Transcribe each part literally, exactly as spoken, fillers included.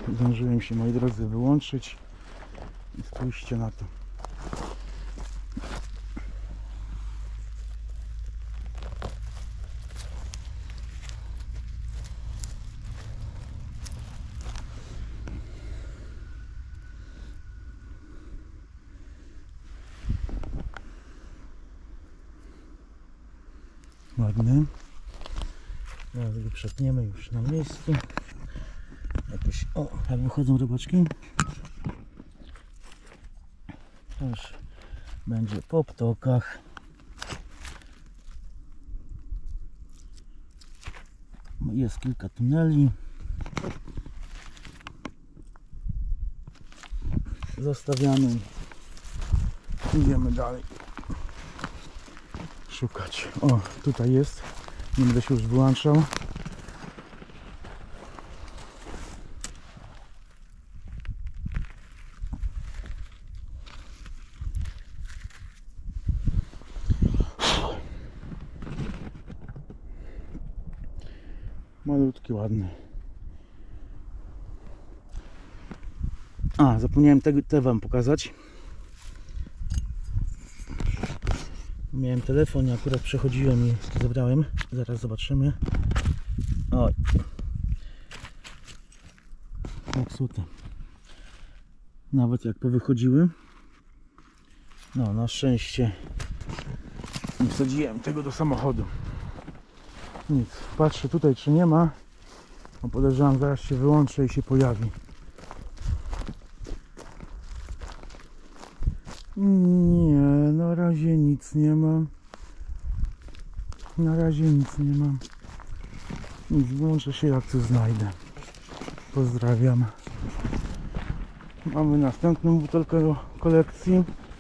Zdążyłem się, moi drodzy, wyłączyć i spójrzcie na to. Ładny. Teraz go przetniemy już na miejscu. Jakoś, o, jak wychodzą rybaczki. To już będzie po ptokach. Jest kilka tuneli. Zostawiamy. Idziemy dalej szukać. O, tutaj jest. Nie będę się już wyłączał. Malutki, ładny. A, zapomniałem te, te wam pokazać. Miałem telefon i akurat przechodziłem i zebrałem. Zaraz zobaczymy. Oj. Popsute. Nawet jak powychodziły. No, na szczęście nie wsadziłem tego do samochodu. Nic. Patrzę tutaj, czy nie ma. Bo podejrzewam, zaraz się wyłączę i się pojawi. Nie, na razie nic nie ma. Na razie nic nie ma. Nic, wyłączę się, jak coś znajdę. Pozdrawiam. Mamy następną butelkę do kolekcji.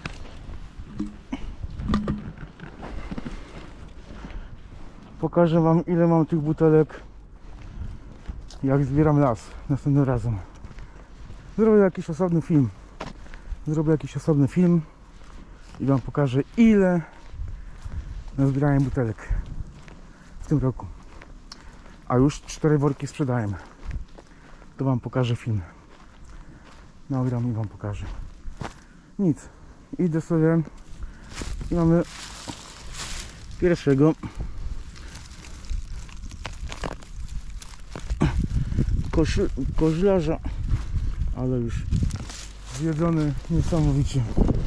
Pokażę wam, ile mam tych butelek, jak zbieram las następnym razem. Zrobię jakiś osobny film. Zrobię jakiś osobny film i wam pokażę, ile nazbierałem butelek w tym roku. A już cztery worki sprzedałem. To wam pokażę film. Nagram i wam pokażę. Nic. Idę sobie i mamy pierwszego koszy, koźlarza, ale już zjedzony niesamowicie.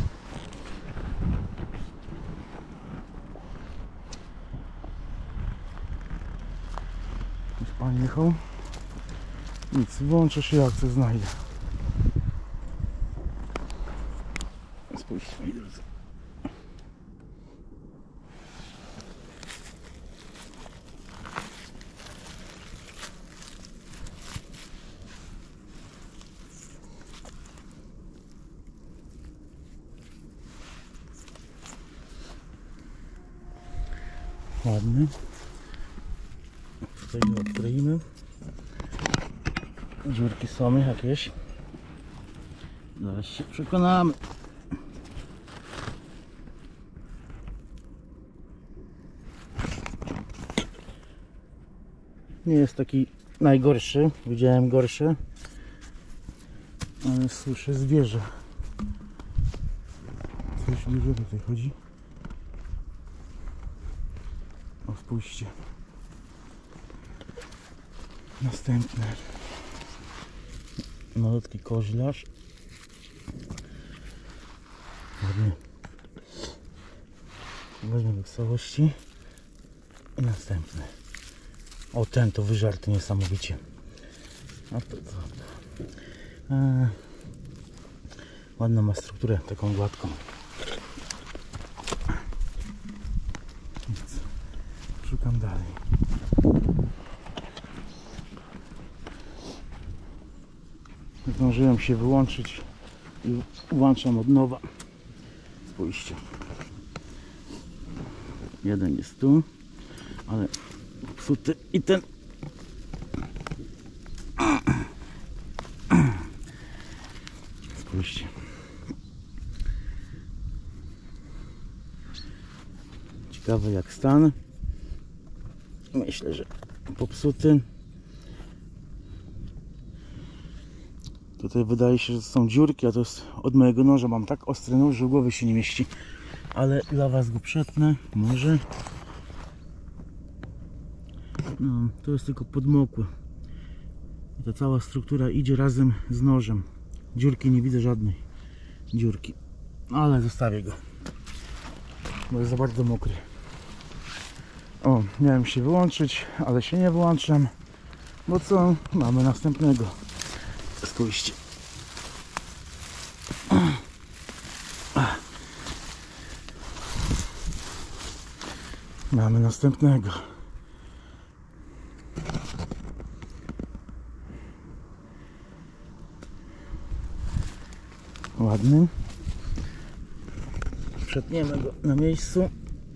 Już pan jechał. Nic, włączę się, jak coś znajdę. Spójrzcie, moi drodzy. Ładny. Tutaj go odkryjmy. Dziurki są jakieś. Zaraz się przekonamy. Nie jest taki najgorszy. Widziałem gorsze. Ale słyszę zwierzę. Coś dużo tutaj chodzi. O, spójrzcie. Następny. Malutki koźlarz. Ładnie. Weźmy w całości. I następny. O, ten to wyżarty niesamowicie. A to co? Eee, ładną ma strukturę, taką gładką. Nic. Szukam dalej. Zdążyłem się wyłączyć i włączam od nowa. Spójrzcie. Jeden jest tu, ale psuty i ten. Spójrzcie. Ciekawy jak stan. Myślę, że popsuty. Tutaj wydaje się, że to są dziurki, a to jest od mojego noża. Mam tak ostry nóż, że głowy się nie mieści. Ale dla was go przetnę, może. No, to jest tylko podmokłe. I ta cała struktura idzie razem z nożem. Dziurki nie widzę żadnej. Dziurki. Ale zostawię go, bo jest za bardzo mokry. O, miałem się wyłączyć, ale się nie wyłączam. Bo co? Mamy następnego. Spójrzcie. Mamy następnego. Ładny. Przetniemy go na miejscu.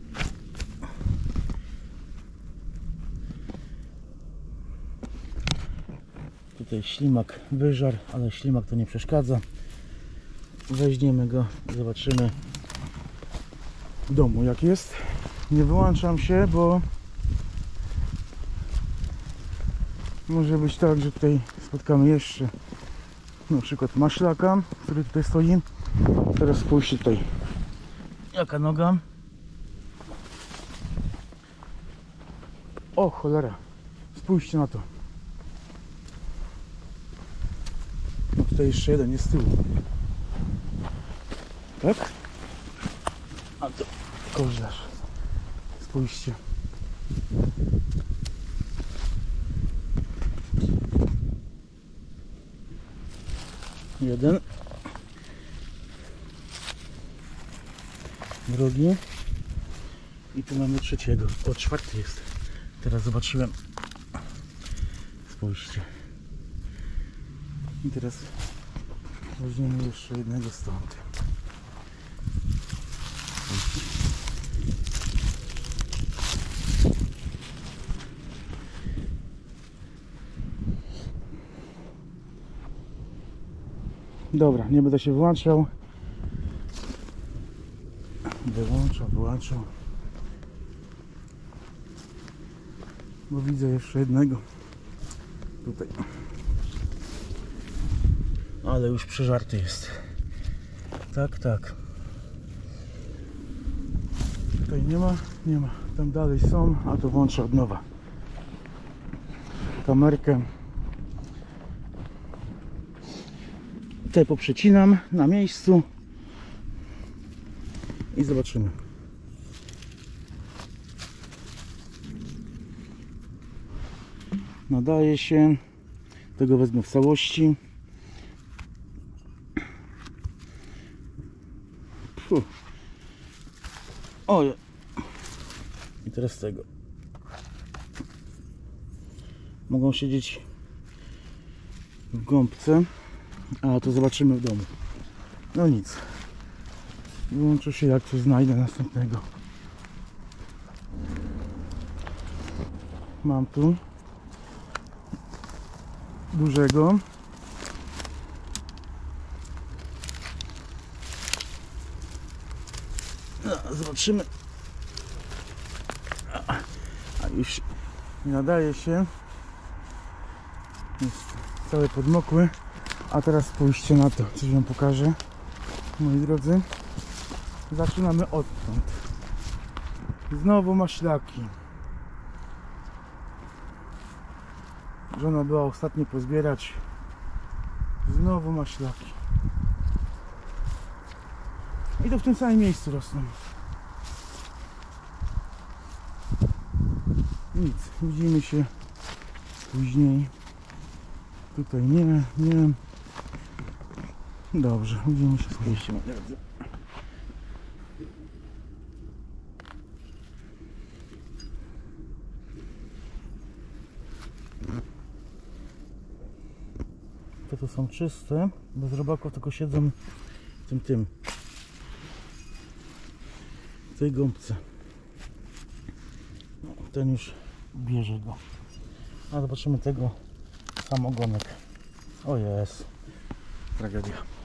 Tutaj ślimak wyżar, ale ślimak to nie przeszkadza. Weźmiemy go i zobaczymy w domu jak jest. Nie wyłączam się, bo może być tak, że tutaj spotkamy jeszcze na przykład maślaka, który tutaj stoi. Teraz spójrzcie tutaj, jaka noga. O cholera, spójrzcie na to. No tutaj jeszcze jeden jest z tyłu. Tak? A to koźlarz. Spójrzcie. Jeden. Drugi. I tu mamy trzeciego. O, czwarty jest. Teraz zobaczyłem. Spójrzcie. I teraz weźmiemy jeszcze jednego stąd. Dobra, nie będę się wyłączał. Wyłączam, wyłączam. Bo widzę jeszcze jednego. Tutaj. Ale już przeżarty jest. Tak, tak. Tutaj nie ma, nie ma. Tam dalej są, a to włączę od nowa. Kamerkę. Tutaj poprzecinam na miejscu i zobaczymy. Nadaje się. Tego wezmę w całości. Puh. O, i teraz tego. Mogą siedzieć w gąbce, a to zobaczymy w domu. No nic. Wyłączę się, jak coś znajdę następnego. Mam tu dużego. No, zobaczymy. A już nie nadaje się. Jest cały podmokły. A teraz spójrzcie na to, coś wam pokażę, moi drodzy. Zaczynamy odtąd. Znowu maślaki. Żona była ostatnio pozbierać. Znowu maślaki. I to w tym samym miejscu rosną. Nic, widzimy się później. Tutaj nie, nie. Dobrze, widzimy się później. Te to są czyste, bez robaków tylko siedzą w tym tym. W tej gąbce. No, ten już bierze go. A zobaczymy tego samogonek. O jest. Tragedia.